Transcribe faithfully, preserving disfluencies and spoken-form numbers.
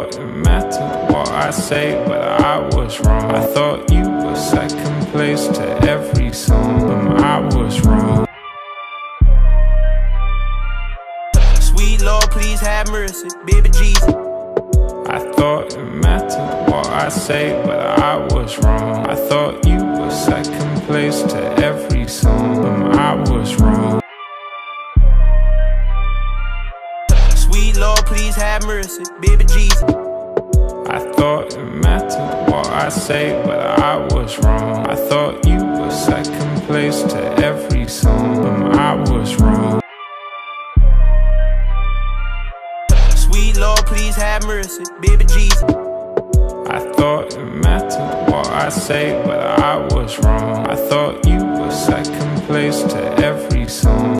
thought it mattered what I say, but I was wrong. I thought you were second place to every song, but I was wrong. Sweet Lord, please have mercy, baby Jesus. I thought it mattered what I say, but I was wrong. I thought you were second place to every song, but I was wrong. Sweet Lord, please have mercy, baby Jesus. I thought it mattered what I say, but I was wrong. I thought you were second place to every song, but I was wrong. Sweet Lord, please have mercy, baby Jesus. I thought it mattered what I say, but I was wrong. I thought you were second place to every song.